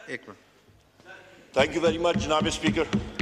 एक मिनट। Thank you very much जनाब स्पीकर।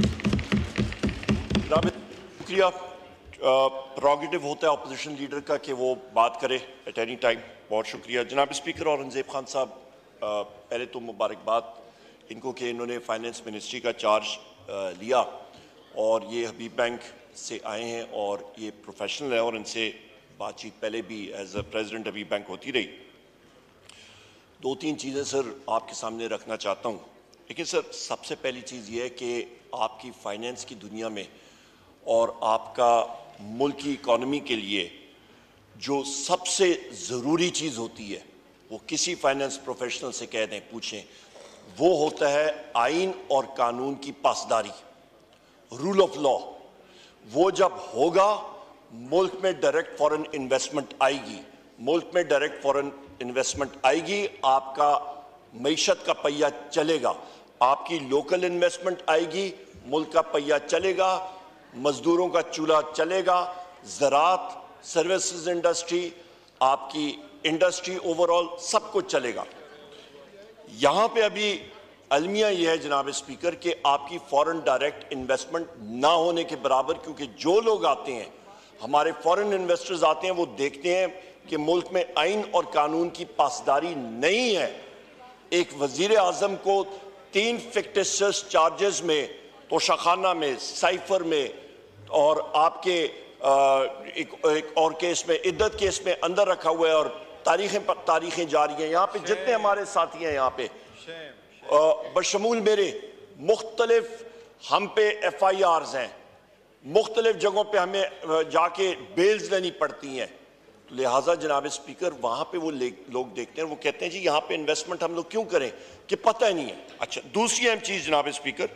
जनाब शुक्रिया। प्रोगेटिव होता है अपोजिशन लीडर का कि वो बात करे एट एनी टाइम। बहुत शुक्रिया जनाब स्पीकर। और अंजेब खान साहब, पहले तो मुबारकबाद इनको कि इन्होंने फाइनेंस मिनिस्ट्री का चार्ज लिया और ये हबीब बैंक से आए हैं और ये प्रोफेशनल है और इनसे बातचीत पहले भी as a president Habib bank होती रही। दो तीन चीज़ें सर आपके सामने रखना चाहता हूँ। लेकिन सर सबसे पहली चीज़ ये है कि आपकी फाइनेंस की दुनिया में और आपका मुल्क की इकॉनमी के लिए जो सबसे ज़रूरी चीज़ होती है वो किसी फाइनेंस प्रोफेशनल से कह दें, पूछें, वो होता है आइन और कानून की पासदारी, रूल ऑफ लॉ। वो जब होगा मुल्क में डायरेक्ट फॉरेन इन्वेस्टमेंट आएगी, मुल्क में डायरेक्ट फॉरेन इन्वेस्टमेंट आएगी, आपका मईशत का पहिया चलेगा, आपकी लोकल इन्वेस्टमेंट आएगी, मुल्क का पहिया चलेगा, मजदूरों का चूल्हा चलेगा, ज़राअत, सर्विसेज इंडस्ट्री, आपकी इंडस्ट्री ओवरऑल सब कुछ चलेगा। यहाँ पे अभी अलमिया यह है जनाब स्पीकर कि आपकी फॉरेन डायरेक्ट इन्वेस्टमेंट ना होने के बराबर, क्योंकि जो लोग आते हैं, हमारे फॉरेन इन्वेस्टर्स आते हैं, वो देखते हैं कि मुल्क में आइन और कानून की पासदारी नहीं है। एक वजीर आजम को 3 फिक्टिशियस चार्जेस में, तोशाखाना में, साइफर में और आपके एक और केस में, इद्दत केस में अंदर रखा हुआ है और तारीखें जारी हैं। यहाँ पे जितने हमारे साथी हैं यहाँ पे बशमूल मेरे, मुख्तलिफ हम पे FIRs हैं, मुख्तलिफ जगहों पे हमें जाके बेल्स लेनी पड़ती हैं। लिहाजा जनाब स्पीकर वहाँ पे वो लोग देखते हैं, वो कहते हैं जी यहाँ पे इन्वेस्टमेंट हम लोग क्यों करें कि पता ही नहीं है। अच्छा, दूसरी अहम चीज़ जनाब speaker,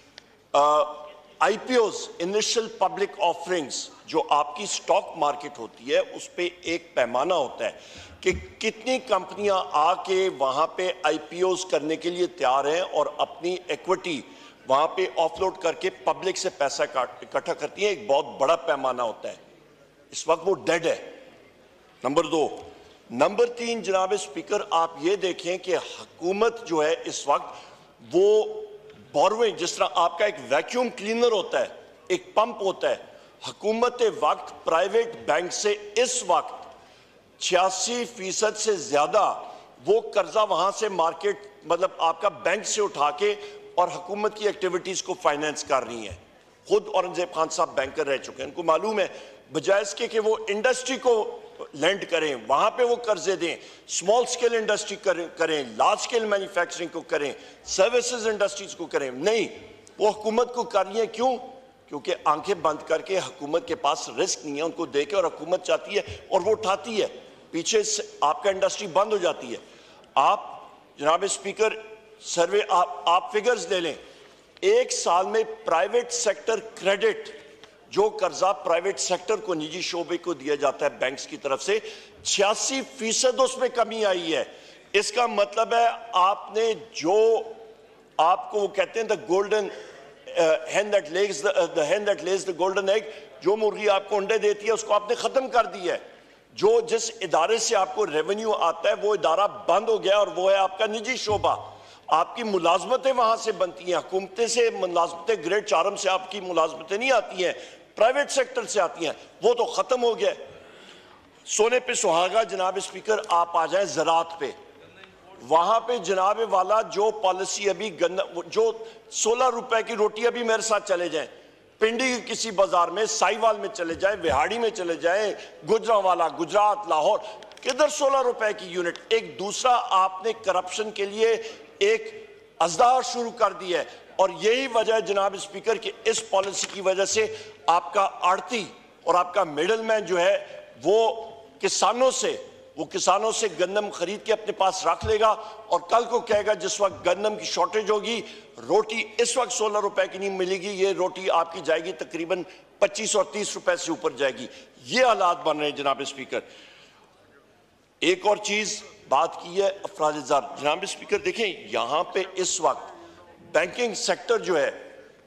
IPOs, initial public offerings, जो आपकी स्टॉक मार्केट होती है उस पर एक पैमाना होता है कि कितनी कंपनियां आके वहाँ पे IPOs करने के लिए तैयार हैं और अपनी इक्विटी वहाँ पे ऑफलोड करके पब्लिक से पैसा इकट्ठा करती है। एक बहुत बड़ा पैमाना होता है, इस वक्त वो डेड है। नंबर 2। नंबर 3 जनाब स्पीकर, आप ये देखें कि हुकूमत जो है इस वक्त वो बोरोइंग, जिस तरह आपका एक वैक्यूम क्लीनर होता है, एक पंप होता है, हुकूमत वक्त प्राइवेट बैंक से इस वक्त 86% से ज्यादा वो कर्जा वहां से मार्केट, मतलब आपका बैंक से उठा के और हुकूमत की एक्टिविटीज को फाइनेंस कर रही है। खुद औरंगजेब खान साहब बैंकर रह चुके हैं, उनको मालूम है, बजाय इसके कि वो इंडस्ट्री को लैंड करें, वहां पे वो कर्जे दें, स्मॉल स्केल इंडस्ट्री करें, लार्ज स्केल मैन्युफैक्चरिंग को करें, सर्विसेज इंडस्ट्रीज को करें, नहीं, वो हुकूमत को कर रही है। क्यों? क्योंकि आंखें बंद करके हुकूमत के पास रिस्क नहीं है, उनको देके, और हुकूमत चाहती है और वो उठाती है, पीछे से आपका इंडस्ट्री बंद हो जाती है। आप जनाब स्पीकर सर्वे, आप फिगर्स ले लें, एक साल में प्राइवेट सेक्टर क्रेडिट, जो कर्जा प्राइवेट सेक्टर को, निजी शोबे को दिया जाता है बैंक्स की तरफ से, 86% उसमें कमी आई है। इसका मतलब है आपने जो, आपको वो कहते हैं the golden hen that lays the golden egg, जो मुर्गी आपको अंडे देती है उसको आपने खत्म कर दिया है। जो जिस इदारे से आपको रेवेन्यू आता है वो इदारा बंद हो गया और वो है आपका निजी शोबा। आपकी मुलाजमतें वहां से बनती हैं, हुकूमतें से मुलाजमतें, ग्रेड 4 से आपकी मुलाजमतें नहीं आती हैं, प्राइवेट सेक्टर से आती हैं, वो तो खत्म हो गया। सोने पे सुहागा जनाब स्पीकर, आप आ जाए ज़राअत पे, वहां पे जनाब वाला जो पॉलिसी अभी जो 16 रुपए की रोटी, अभी मेरे साथ चले जाएं पिंडी के किसी बाजार में, साहिवाल में चले जाए, विहाड़ी में चले जाए, गुजरांवाला, गुजरात, लाहौर, किधर 16 रुपए की यूनिट। एक दूसरा आपने करप्शन के लिए एक अज़दार शुरू कर दी है और यही वजह है जनाब स्पीकर कि इस पॉलिसी की वजह से आपका आड़ती और आपका मिडलमैन जो है वो किसानों से गंदम खरीद के अपने पास रख लेगा और कल को कहेगा जिस वक्त गंदम की शॉर्टेज होगी, रोटी इस वक्त 16 रुपए की नहीं मिलेगी, ये रोटी आपकी जाएगी तकरीबन 25 और 30 रुपए से ऊपर जाएगी। ये हालात बन रहे हैं जनाब स्पीकर। एक और चीज बात की है अफराज-ए-ज़र, जनाब स्पीकर देखें यहां पे इस वक्त बैंकिंग सेक्टर जो है,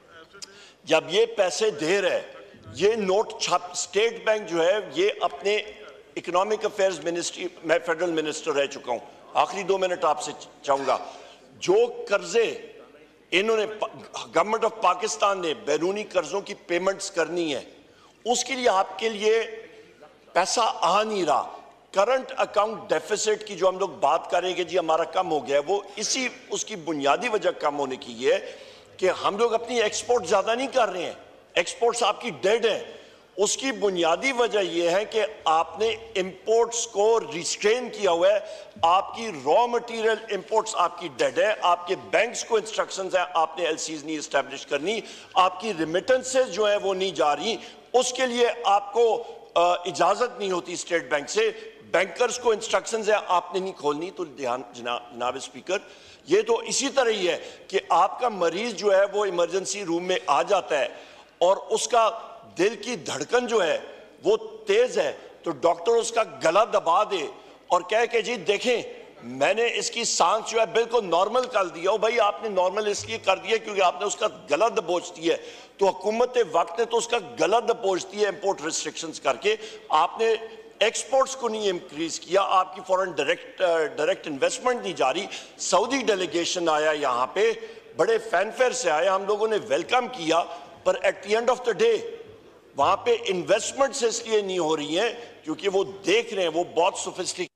जब ये पैसे दे रहे, ये नोट छाप, स्टेट बैंक जो है ये अपने इकोनॉमिक अफेयर्स मिनिस्ट्री, मैं फेडरल मिनिस्टर रह चुका हूं, आखिरी 2 मिनट आपसे चाहूंगा, जो कर्जे इन्होंने गवर्नमेंट ऑफ पाकिस्तान ने बैरूनी कर्जों की पेमेंट्स करनी है, उसके लिए आपके लिए पैसा आ नहीं रहा। करंट अकाउंट डेफिसिट की जो हम लोग बात करेंगे जी हमारा कम हो गया है, वो इसी उसकी बुनियादी वजह कम होने की ये कि हम लोग अपनी एक्सपोर्ट ज्यादा नहीं कर रहे हैं, एक्सपोर्ट्स आपकी डेड है। उसकी बुनियादी वजह यह है कि आपने इंपोर्ट्स को रिस्ट्रेन किया हुआ है, आपकी रॉ मटेरियल इंपोर्ट्स आपकी डेड है, आपके बैंक्स को इंस्ट्रक्शंस है आपने एलसीज नहीं एस्टैब्लिश करनी, आपकी रिमिटेंसेस जो है वो नहीं जा रही, उसके लिए आपको इजाजत नहीं होती स्टेट बैंक से, बैंकर्स को इंस्ट्रक्शंस है आपने नहीं खोलनी। तो ध्यान जनाब स्पीकर, ये तो इसी तरह ही है कि आपका मरीज जो है वो इमरजेंसी रूम में आ जाता है और उसका दिल की धड़कन जो है वो तेज है, तो डॉक्टर उसका गला दबा दे और कहे कि जी देखें मैंने इसकी सांस जो है बिल्कुल नॉर्मल कर दिया। ओ भाई आपने नॉर्मल इसलिए कर दिया क्योंकि आपने उसका गला दबोच दिया है, तो हुकूमत वक्त ने तो उसका गला दबोच दिया इंपोर्ट रिस्ट्रिक्शंस करके, आपने एक्सपोर्ट्स को नहीं इंक्रीज किया, आपकी फॉरेन डायरेक्ट इन्वेस्टमेंट नहीं जा रही। सऊदी डेलीगेशन आया यहाँ पे, बड़े फैनफेयर से आया, हम लोगों ने वेलकम किया, पर at the end of the day वहां पे इन्वेस्टमेंट्स इसलिए नहीं हो रही हैं क्योंकि वो देख रहे हैं वो बहुत सोफिस्टिकेटेड